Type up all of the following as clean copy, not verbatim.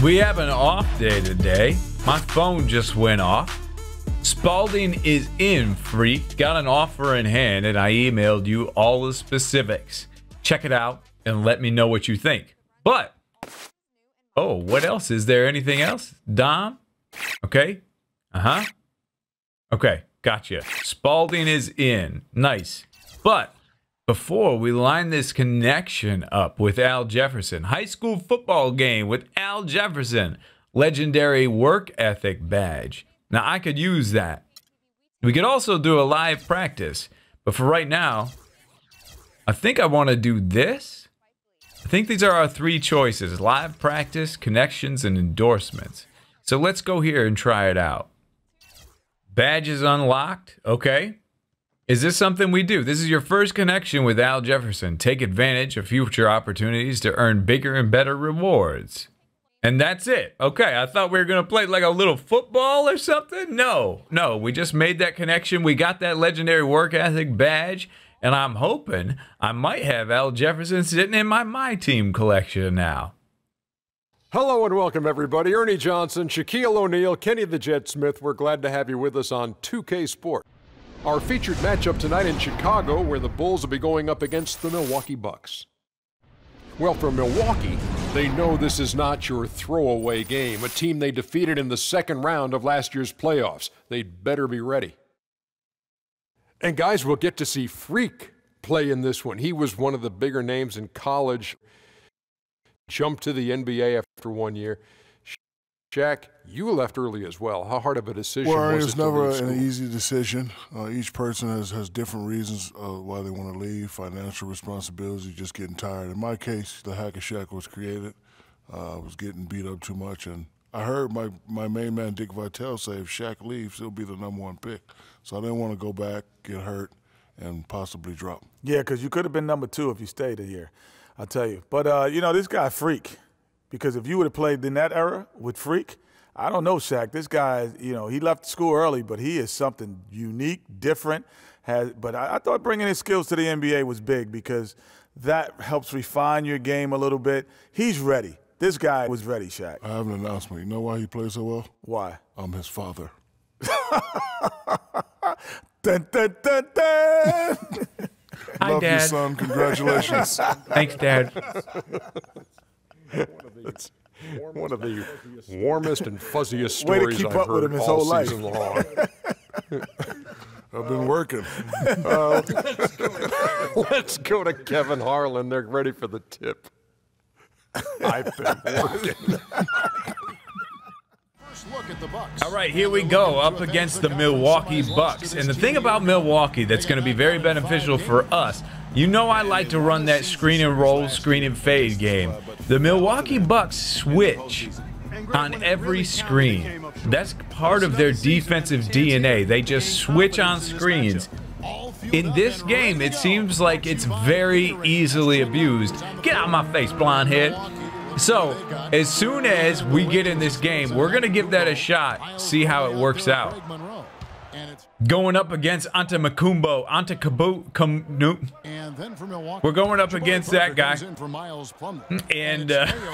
We have an off day today. My phone just went off. Spalding is in, freak. Got an offer in hand, and I emailed you all the specifics. Check it out and let me know what you think. But, oh, what else? Is there anything else? Dom? Okay. Okay, gotcha. Spalding is in. Nice. But before we line this connection up with Al Jefferson, high school football game with Al Jefferson, legendary work ethic badge. Now, I could use that. We could also do a live practice. But for right now, I think I want to do this. I think these are our three choices: live practice, connections, and endorsements. So let's go here and try it out. Badge is unlocked. Okay. Is this something we do? This is your first connection with Al Jefferson. Take advantage of future opportunities to earn bigger and better rewards. And that's it. Okay, I thought we were going to play like a little football or something. No, we just made that connection. We got that legendary work ethic badge. And I'm hoping I might have Al Jefferson sitting in my MyTeam collection now. Hello and welcome, everybody. Ernie Johnson, Shaquille O'Neal, Kenny the Jet Smith. We're glad to have you with us on 2K Sport. Our featured matchup tonight in Chicago, where the Bulls will be going up against the Milwaukee Bucks. Well, for Milwaukee, they know this is not your throwaway game, a team they defeated in the second round of last year's playoffs. They'd better be ready. And guys, we'll get to see Freak play in this one. He was one of the bigger names in college. Jumped to the NBA after 1 year. Shaq, you left early as well. How hard of a decision was it? Well, it's never an easy decision. Each person has different reasons why they want to leave. Financial responsibility, just getting tired. In my case, the hack of Shaq was created. I was getting beat up too much, and I heard my main man Dick Vitale say if Shaq leaves, he'll be the #1 pick. So I didn't want to go back, get hurt, and possibly drop. Yeah, because you could have been #2 if you stayed a year, I'll tell you. But, you know, this guy, Freak, because if you would have played in that era with Freak, I don't know, Shaq. This guy, you know, he left school early, but he is something unique, different. But I thought bringing his skills to the NBA was big because that helps refine your game a little bit. He's ready. This guy was ready, Shaq. I have an announcement. You know why he plays so well? Why? I'm his father. Dun, dun, dun, dun. Hi, Love Dad. you, son. Congratulations. Thanks, Dad. It's one of the warmest and fuzziest Way to stories keep I've up with heard him his all whole life. season long. I've been working. Let's go to Kevin Harlan. They're ready for the tip. I've been working. All right, here we go, up against the Milwaukee Bucks. And the thing about Milwaukee that's going to be very beneficial for us, you know I like to run that screen and roll, screen and fade game. The Milwaukee Bucks switch on every screen. That's part of their defensive DNA. They just switch on screens. In this game, it seems like it's very easily abused. Get out of my face, blonde head. So, as soon as we get in this game, we're going to give that a shot, see how it works out. Going up against Antetokounmpo, we're going up against that guy. And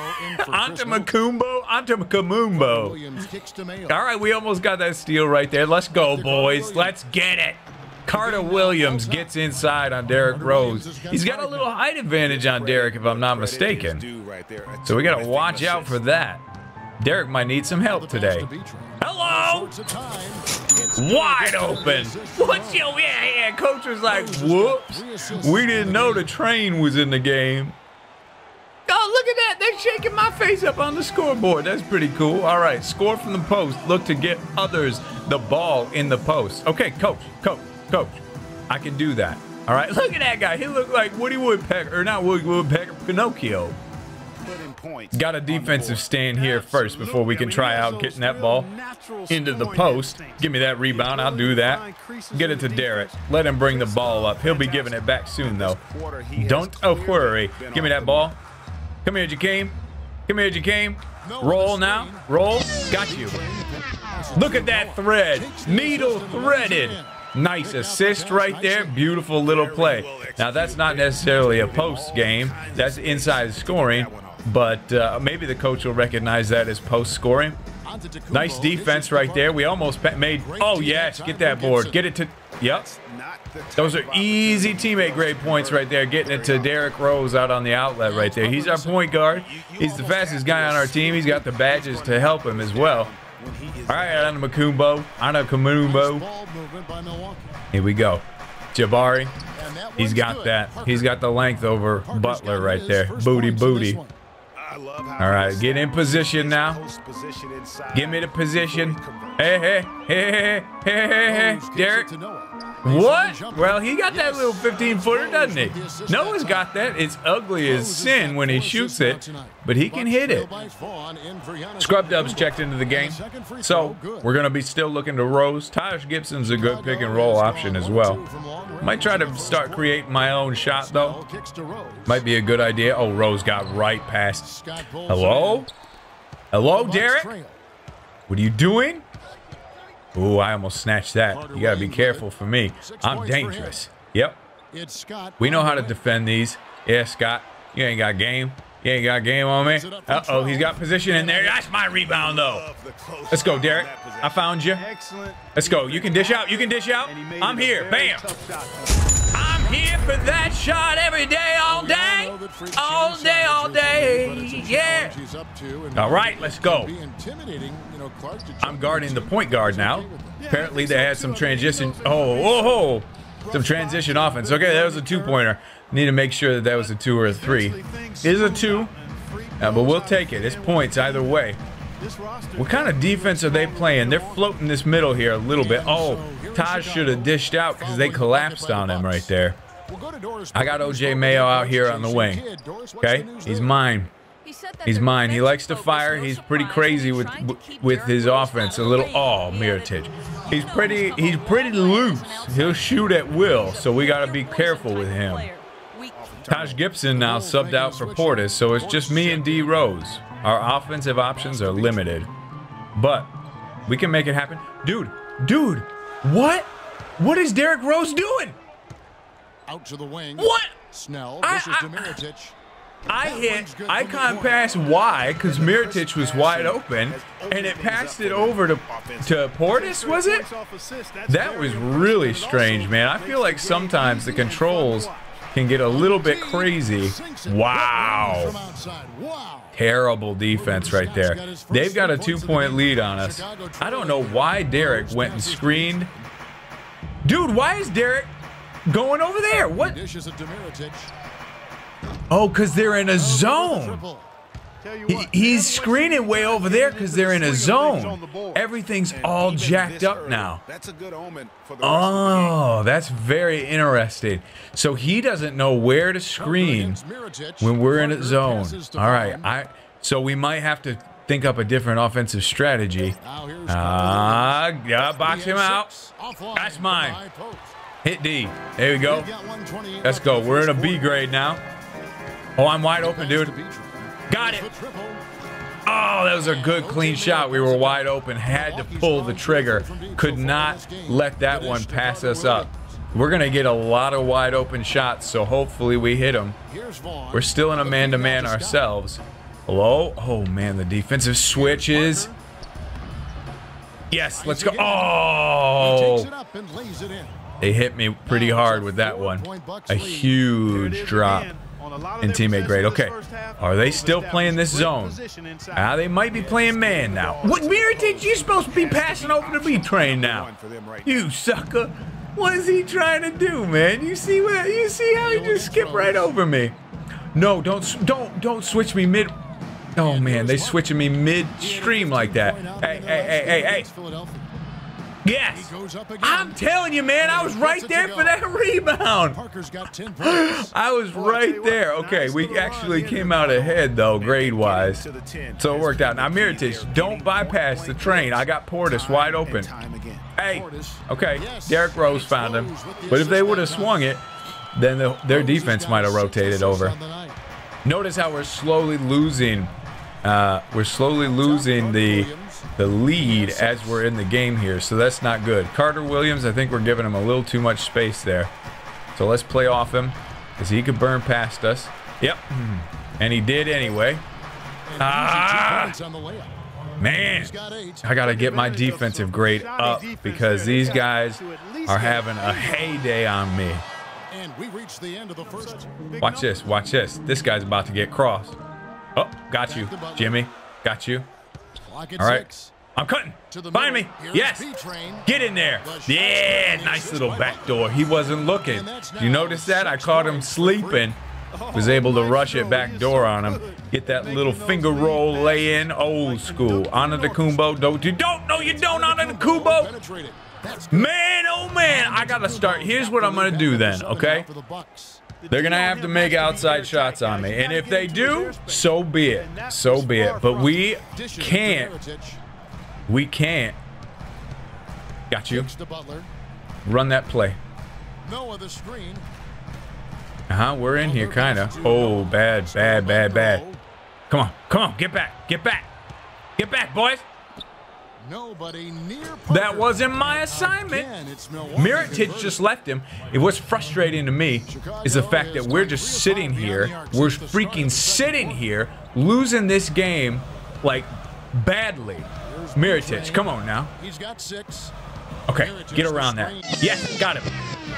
Antetokounmpo. All right, we almost got that steal right there. Let's go, boys. Let's get it. Carter Williams gets inside on Derrick Rose. He's got a little height advantage on Derrick, if I'm not mistaken. So we got to watch out for that. Derrick might need some help today. Hello! Wide open. What's your... Yeah. Coach was like, whoops. We didn't know the train was in the game. Oh, look at that. They're shaking my face up on the scoreboard. That's pretty cool. All right, score from the post. Look to get others the ball in the post. Okay, coach. I can do that. All right, look at that guy. He looked like Woody Woodpecker, or not Woody Woodpecker, Pinocchio. Got a defensive stand here first before we can try out getting that ball into the post. Give me that rebound. I'll do that. Get it to Derrick. Let him bring the ball up. He'll be giving it back soon, though. Don't worry. Give me that ball. Come here, Jakeem. Come here, Jakeem. Roll now. Roll. Got you. Look at that thread. Needle threaded. Nice assist right there. Beautiful little play. Now, that's not necessarily a post game. That's inside scoring. but maybe the coach will recognize that as post-scoring. Nice defense right there. We almost made, oh yes, get that board. Get it to, yep. Those are easy teammate grade points right there, getting it to Derrick Rose out on the outlet right there. He's our point guard. He's the fastest guy on our team. He's got the badges to help him as well. All right, Anakumbo. Here we go. Jabari. He's got that. He's got the length over Butler right there. Booty. All right, get in position now. Give me the position. Hey, Derrick. What? Well, he got that little 15-footer, doesn't he? Noah's got that. It's ugly as sin when he shoots it, but he can hit it. Scrub Dubs checked into the game, so we're going to be still looking to Rose. Taj Gibson's a good pick-and-roll option as well. Might try to start creating my own shot, though. Might be a good idea. Oh, Rose got right past. Hello? Hello, Derrick? What are you doing? Ooh, I almost snatched that. You got to be careful for me. I'm dangerous. Yep. We know how to defend these. Yeah, Scott. You ain't got game. You ain't got game on me. Uh-oh, he's got position in there. That's my rebound, though. Let's go, Derrick. I found you. Let's go. You can dish out. You can dish out. I'm here. Bam. I'm here for that shot every day, all day. All day, all day. Yeah. All right, let's go. I'm guarding the point guard now. Apparently, they had some transition. Oh, some transition offense. Okay, that was a two-pointer. Need to make sure that that was a 2 or a 3. It is a 2, but we'll take it. It's points either way. What kind of defense are they playing? They're floating this middle here a little bit. Oh, Taj should have dished out because they collapsed on him right there. I got OJ Mayo out here on the wing. Okay, he's mine. He's mine. He likes to fire. He's pretty crazy with his offense. A little, oh, Mirotic. He's pretty loose. He'll shoot at will, so we got to be careful with him. Taj Gibson now subbed out for Portis, so it's just me and D Rose. Our offensive options are limited, but we can make it happen. Dude, what? What is Derrick Rose doing? Out to the wing. What? Snell versus Mirotic. I hit icon pass Y because Mirotic was wide open, and it passed it over to Portis, was it? That was really strange, man. I feel like sometimes the controls can get a little bit crazy. Wow. Terrible defense right there. They've got a 2-point lead on us. I don't know why Derrick went and screened. Dude, why is Derrick going over there? What? Oh, because they're in a zone. He's screening way over there because they're in a zone. Everything's all jacked up now. Oh, that's very interesting. So he doesn't know where to screen when we're in a zone. All right, so we might have to think up a different offensive strategy. Yeah, box him out. That's mine. Hit D. There we go. Let's go. We're in a B grade now. Oh, I'm wide open, dude. Got it. Oh, that was a good, clean shot. We were wide open. Had to pull the trigger. Could not let that one pass us up. We're going to get a lot of wide open shots, so hopefully we hit them. We're still in a man-to-man ourselves. Hello? Oh, man, the defensive switches. Yes, let's go. Oh! They hit me pretty hard with that one. A huge drop in teammate grade. Okay, are they still playing this zone? They might be playing man now. What, Mirotic, you're supposed to be passing over the B train now. You sucker. What is he trying to do, man? You see how he just skipped right over me? No, don't switch me mid. Oh man, they switching me midstream like that. Hey. Yes, I'm telling you, man, I was right there for that rebound. I was right there. Okay, we actually came out ahead, though, grade-wise. So it worked out. Now, Mirotic, don't bypass the train. I got Portis wide open. Hey, okay, Derrick Rose found him. But if they would have swung it, then their defense might have rotated over. Notice how we're slowly losing. The lead as we're in the game here, so that's not good. Carter Williams, I think we're giving him a little too much space there. So let's play off him, because he could burn past us. Yep, and he did anyway. Ah! Man, I got to get my defensive grade up because these guys are having a heyday on me. And we reached the end of the first. Watch this. Watch this. This guy's about to get crossed. Oh, got you, Jimmy. Got you. All right. I'm cutting. Find me. Yes. Get in there. Yeah, nice little backdoor. He wasn't looking. You notice that? I caught him sleeping. Was able to rush it back door on him. Get that little finger roll lay in. Old school. Antetokounmpo. Don't you don't? No, you don't. Antetokounmpo. Man, oh man. I got to start. Here's what I'm going to do then, okay? They're going to have to make outside shots on me. And if they do, so be it. So be it. But we can't. We can't. Got you. Run that play. We're in here, kind of. Oh, bad. Come on, get back. Get back, boys. That wasn't my assignment. Mirotic just left him. It was frustrating to me is the fact that we're just sitting here. We're freaking sitting here, losing this game, like, badly. Mirotic, come on now. He's got 6. Okay, get around that. Yes, got him.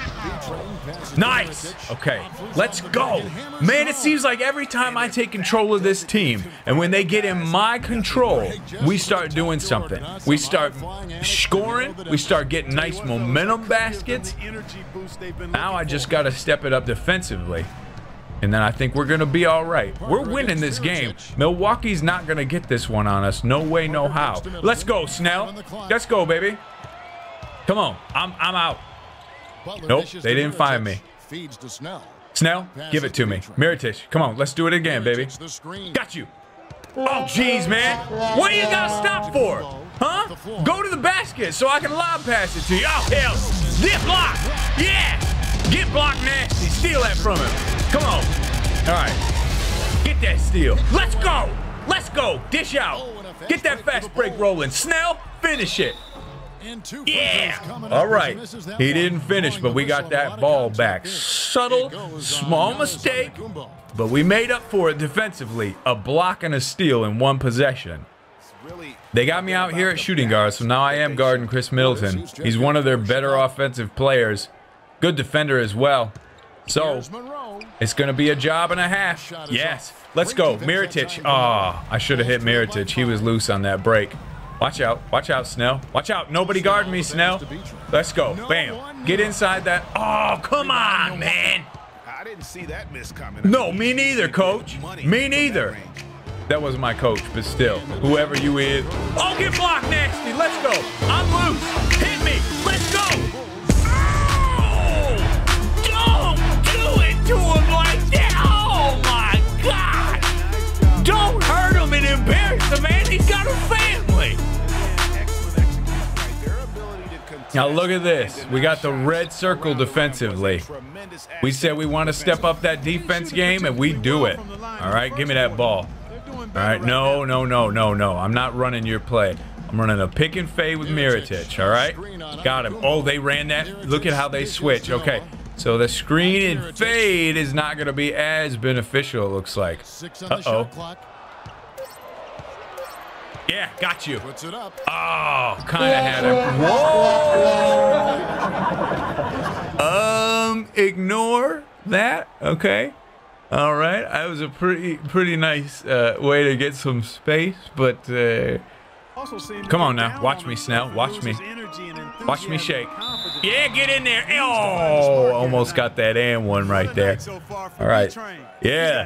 Nice. Okay, let's go. Man, it seems like every time I take control of this team, and when they get in my control, we start doing something. We start scoring. We start getting nice momentum baskets. Now I just got to step it up defensively. And then I think we're going to be all right. We're winning this game. Milwaukee's not going to get this one on us. No way, no how. Let's go, Snell. Let's go, baby. Come on. I'm out. Nope, they didn't find me. Snell, give it to me. Mirotic, come on. Let's do it again, baby. Got you. Oh, jeez, man. What do you got to stop for? Huh? Go to the basket so I can lob pass it to you. Oh, hell. Get blocked. Yeah. Get blocked nasty. Steal that from him. Come on. All right. Get that steal. Let's go. Let's go. Dish out. Get that fast break rolling. Snell, finish it. Yeah. All right. He didn't finish, but we got that ball back. Subtle, small mistake, but we made up for it defensively. A block and a steal in one possession. They got me out here at shooting guard, so now I am guarding Chris Middleton. He's one of their better offensive players. Good defender as well. So, it's going to be a job and a half. Yes. Let's go. Mirotic. Oh, I should have hit Mirotic. He was loose on that break. Watch out. Watch out, Snell. Watch out. Nobody guard me, Snell. Let's go. Bam. Get inside that. Oh, come on, man. I didn't see that miss coming. No, me neither, coach. Me neither. That wasn't my coach, but still. Whoever you is. Oh, get blocked nasty. Let's go. I'm loose. Hit me. Let's go. To him like that. Oh my God! Don't hurt him and embarrass him, man. He's got a family. Now look at this. We got the red circle defensively. We said we want to step up that defense game, and we do it. All right, give me that ball. All right, no. I'm not running your play. I'm running a pick and fade with Mirotic. All right, got him. Oh, they ran that. Look at how they switch. Okay. So the screen and fade is not going to be as beneficial, it looks like. Uh-oh. Yeah, got you. Oh, kind of had him. Whoa! Ignore that. Okay. All right. That was a pretty nice way to get some space, but come on now. Watch me, Snell. Watch me. Watch me shake. Yeah, get in there. Oh, almost got that and one right there. All right. Yeah.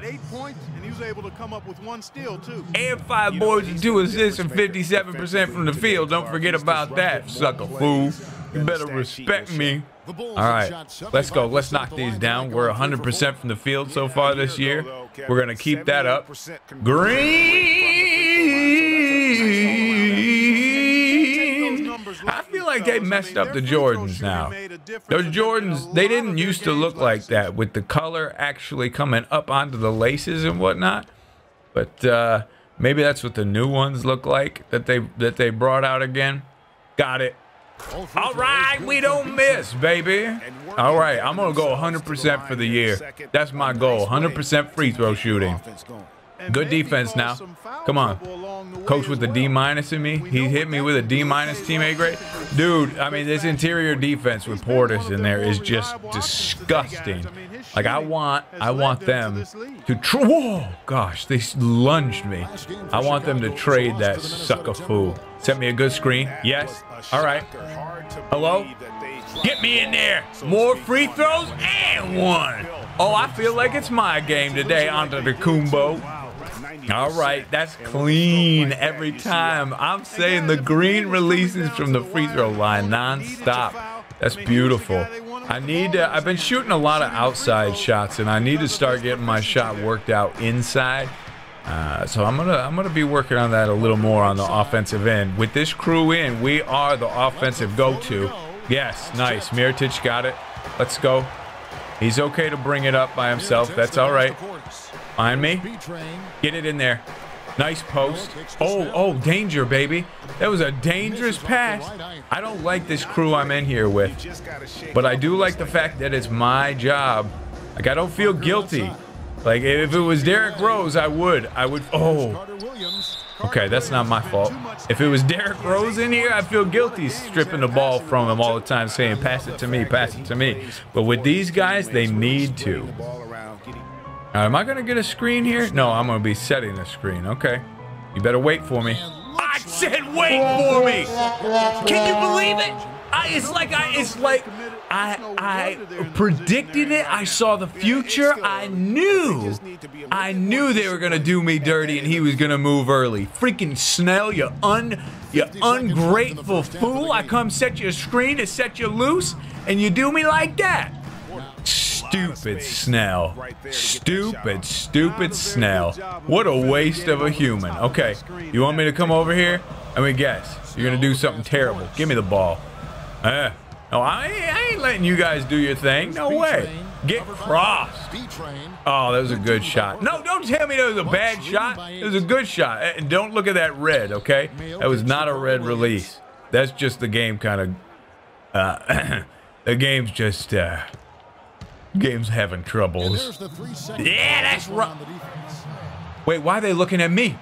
And 5 boards and 2 assists and 57% from the field. Don't forget about that, sucker fool. You better respect me. All right. Let's go. Let's knock these down. We're 100% from the field so far this year. We're going to keep that up. Green. I feel like they messed up the Jordans now. Those Jordans, they didn't used to look like that with the color actually coming up onto the laces and whatnot. But maybe that's what the new ones look like that they brought out again. Got it. All right, we don't miss, baby. All right, I'm going to go 100% for the year. That's my goal, 100% free throw shooting. Good defense now. Come on. Coach with the D- in me. He hit me with a D- teammate grade. Dude, I mean, this interior defense with Portis in there is just disgusting. Like, I want them to whoa, gosh, they lunged me. I want them to trade that sucker fool. Sent me a good screen. Yes. All right. Hello? Get me in there. More free throws and one. Oh, I feel like it's my game today, Antetokounmpo. All right, that's clean every time. I'm saying the green releases from the free throw line nonstop. That's beautiful. I've been shooting a lot of outside shots, and I need to start getting my shot worked out inside. So I'm gonna be working on that a little more on the offensive end. With this crew in, we are the offensive go-to. Yes, nice. Mirotic got it. Let's go. He's okay to bring it up by himself. That's all right. Find me. Get it in there. Nice post. Oh, danger, baby. That was a dangerous pass. I don't like this crew I'm in here with, but I do like the fact that it's my job. Like, I don't feel guilty. Like, if it was Derrick Rose, I would. Oh. Okay, that's not my fault. If it was Derrick Rose in here, I feel guilty stripping the ball from him all the time, saying, pass it to me, pass it to me. But with these guys, they need to. Am I going to get a screen here? No, I'm going to be setting a screen. Okay. You better wait for me. I said wait for me. Can you believe it? It's like I predicted it. I saw the future. I knew they were going to do me dirty and he was going to move early. Freaking Snell, you ungrateful fool. I come set you a screen to set you loose and you do me like that. Stupid Snell. Stupid Snell. What a waste of a human. Okay, you want me to come over here? I mean, guess. You're going to do something terrible. Give me the ball. No, I ain't letting you guys do your thing. No way. Get crossed. Oh, that was a good shot. No, don't tell me that was a bad shot. It was a good shot. And don't look at that red, okay? That was not a red release. That's just the game kind of... the game's just... game's having troubles. Yeah, that's right. Wait, why are they looking at me?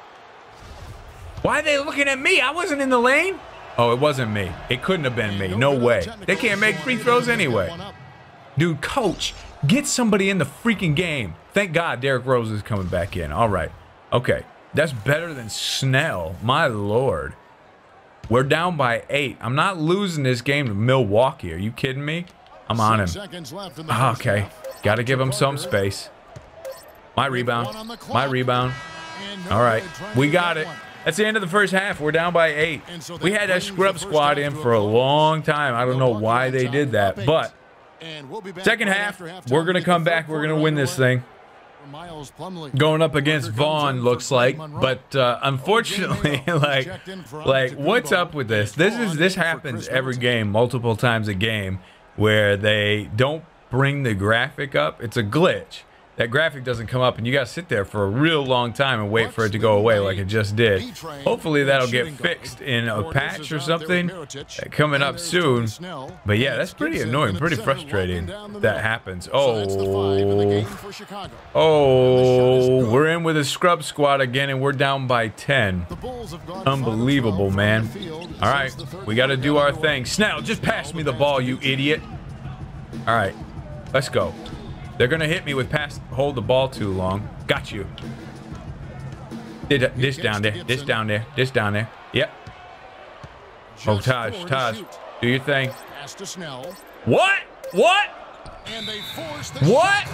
Why are they looking at me? I wasn't in the lane. Oh, it wasn't me. It couldn't have been me. No way. They can't make free throws anyway. Dude, coach, get somebody in the freaking game. Thank God Derrick Rose is coming back in. All right. Okay. That's better than Snell. My Lord. We're down by 8. I'm not losing this game to Milwaukee. Are you kidding me? I'm on him. Okay. Got to give him some space. My rebound. My rebound. All right. We got it. That's the end of the first half. We're down by 8. We had that scrub squad in for a long time. I don't know why they did that. But second half, we're going to come back. We're going to win this thing. Going up against Vaughn, looks like. But unfortunately, like what's up with this? This happens every game, multiple times a game, where they don't bring the graphic up. It's a glitch. That graphic doesn't come up, and you got to sit there for a real long time and wait for it to go away like it just did. Hopefully that'll get fixed in a patch or something coming up soon. But yeah, that's pretty annoying, pretty frustrating that happens. Oh, we're in with a scrub squad again, and we're down by 10. Unbelievable, man. All right, we got to do our thing. Snell, just pass me the ball, you idiot. All right, let's go. They're going to hit me with hold the ball too long. Got you. This down there. This down there. This down there. Yep. Oh, Taj, do your thing. What? What? What?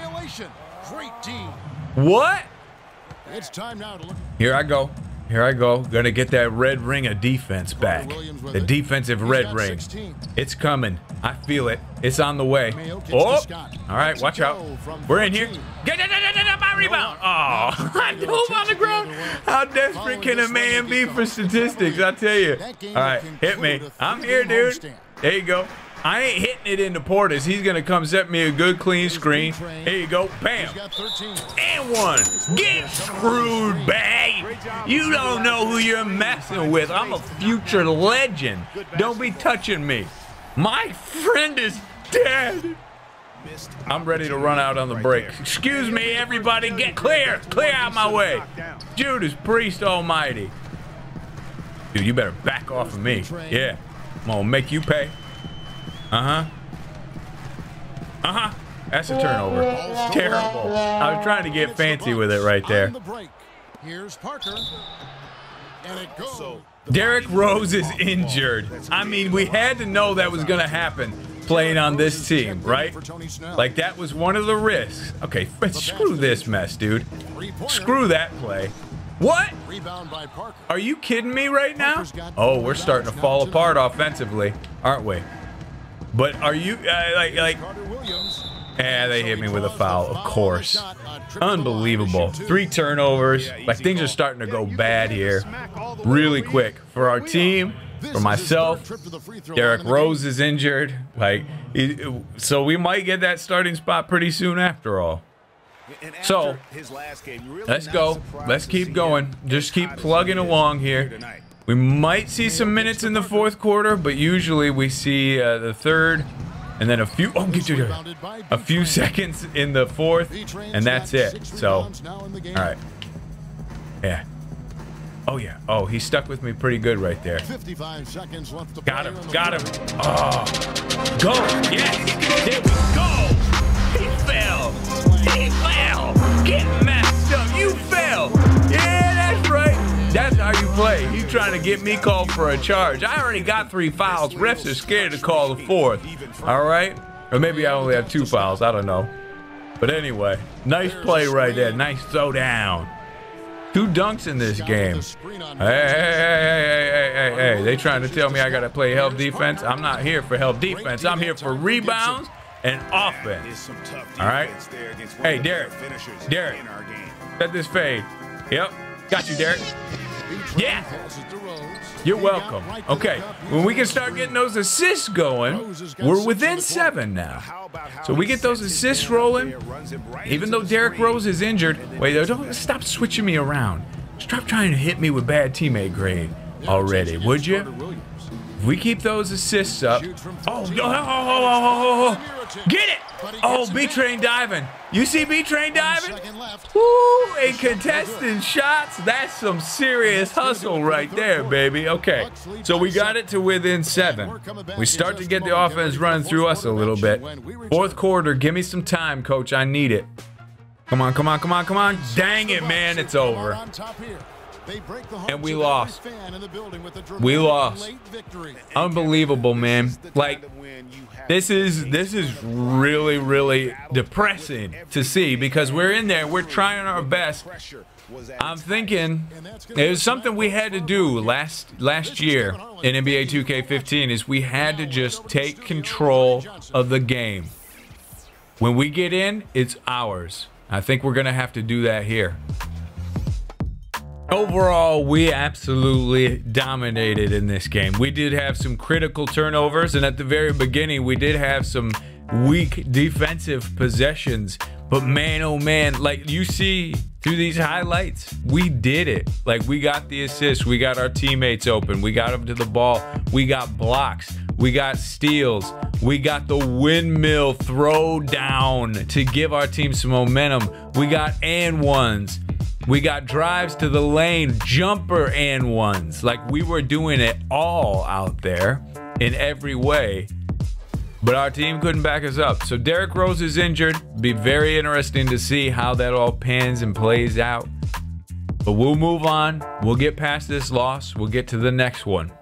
What? It's time now to look. Here I go. Here I go. Gonna get that red ring of defense back. The defensive red ring. It's coming. I feel it. It's on the way. Oh! All right, watch out. We're in here. Get my rebound. Oh, I knew him on the ground. How desperate can a man be for statistics? I tell you. All right, hit me. I'm here, dude. There you go. I ain't hitting it into Portis. He's going to come set me a good clean screen. Here you go. Bam. And one. Get screwed, bag. You don't know who you're messing with. I'm a future legend. Don't be touching me. My friend is dead. I'm ready to run out on the break. Excuse me, everybody. Get clear. Clear out my way. Judas Priest almighty. Dude, you better back off of me. Yeah. I'm going to make you pay. Uh-huh. Uh-huh. That's a turnover. Terrible. I was trying to get fancy with it right there. Here's Parker. And it goes. Derrick Rose is injured. I mean, we had to know that was going to happen playing on this team, right? Like, that was one of the risks. Okay, screw this mess, dude. Screw that play. What? Are you kidding me right now? Oh, we're starting to fall apart offensively, aren't we? But are you, yeah, they hit me with a foul, of course. Unbelievable. 3 turnovers. Like, things are starting to go bad here really quick. For our team, for myself, Derrick Rose is injured. Like, so we might get that starting spot pretty soon after all. So, let's go. Let's keep going. Just keep plugging along here. We might see some minutes in the 4th quarter, but usually we see the 3rd. And then a few seconds in the 4th, and that's it. So, all right. Yeah. Oh, yeah. Oh, he stuck with me pretty good right there. Got him. Got him. Oh. Go. Yes. There we go. He fell. He fell. Get messed up. You fell. Yeah, that's right. That's how you play. He's trying to get me called for a charge. I already got 3 fouls. Refs are scared to call the 4th. All right? Or maybe I only have 2 fouls. I don't know. But anyway, nice play right there. Nice throw down. 2 dunks in this game. Hey. They trying to tell me I got to play help defense. I'm not here for help defense. I'm here for rebounds and offense. All right? Hey, Derrick. Derrick. Set this fade. Yep. Got you, Derrick. Yeah. You're welcome. Okay. When we can start getting those assists going, we're within 7 now. So we get those assists rolling. Even though Derrick Rose is injured. Wait, don't stop switching me around. Stop trying to hit me with bad teammate grade already, would you? If we keep those assists up. Oh, get it! Oh, B-Train diving. You see B-Train diving? Woo, and contesting shots. That's some serious hustle right there, baby. Okay, so we got it to within 7. We start to get the offense running through us a little bit. 4th quarter, give me some time, coach. I need it. Come on, come on, come on, come on. Dang it, man, it's over. And we lost. We lost. Unbelievable, man. Like, this is really, really depressing to see because we're in there, we're trying our best. I'm thinking there's something we had to do last year in NBA 2K15 is we had to just take control of the game. When we get in, it's ours. I think we're gonna have to do that here. Overall, we absolutely dominated in this game. We did have some critical turnovers, and at the very beginning, we did have some weak defensive possessions. But man, oh man, like you see through these highlights, we did it. Like we got the assist, we got our teammates open, we got them to the ball, we got blocks, we got steals, we got the windmill throw down to give our team some momentum. We got and ones. We got drives to the lane, jumper and ones. Like we were doing it all out there in every way. But our team couldn't back us up. So Derrick Rose is injured. Be very interesting to see how that all pans and plays out. But we'll move on. We'll get past this loss. We'll get to the next one.